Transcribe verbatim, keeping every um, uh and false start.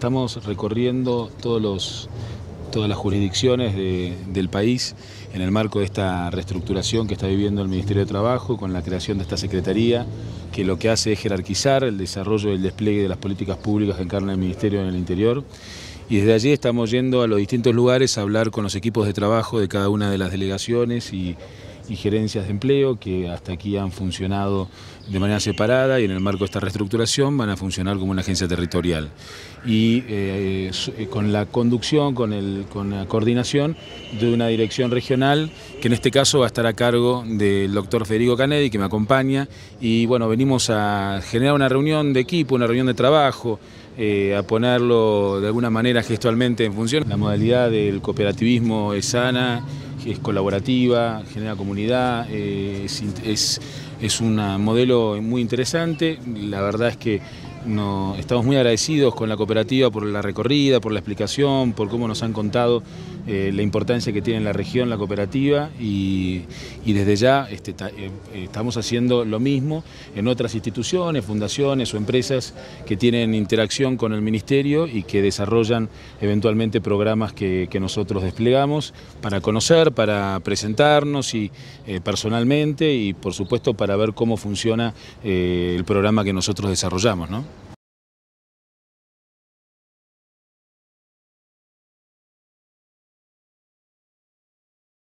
estamos recorriendo todos los, todas las jurisdicciones de, del país en el marco de esta reestructuración que está viviendo el Ministerio de Trabajo con la creación de esta Secretaría, que lo que hace es jerarquizar el desarrollo y el despliegue de las políticas públicas que encarna el Ministerio en el interior. Y desde allí estamos yendo a los distintos lugares a hablar con los equipos de trabajo de cada una de las delegaciones y, y gerencias de empleo que hasta aquí han funcionado de manera separada y en el marco de esta reestructuración van a funcionar como una agencia territorial. Y eh, con la conducción, con, el, con la coordinación de una dirección regional que en este caso va a estar a cargo del doctor Federico Canedi, que me acompaña. Y bueno, venimos a generar una reunión de equipo, una reunión de trabajo, Eh, a ponerlo de alguna manera gestualmente en función. La modalidad del cooperativismo es sana, es colaborativa, genera comunidad, eh, es, es, es un modelo muy interesante. La verdad es que no, estamos muy agradecidos con la cooperativa por la recorrida, por la explicación, por cómo nos han contado eh, la importancia que tiene en la región la cooperativa y, y desde ya este, ta, eh, estamos haciendo lo mismo en otras instituciones, fundaciones o empresas que tienen interacción con el Ministerio y que desarrollan eventualmente programas que, que nosotros desplegamos para conocer, para presentarnos y, eh, personalmente y por supuesto para ver cómo funciona eh, el programa que nosotros desarrollamos, ¿no?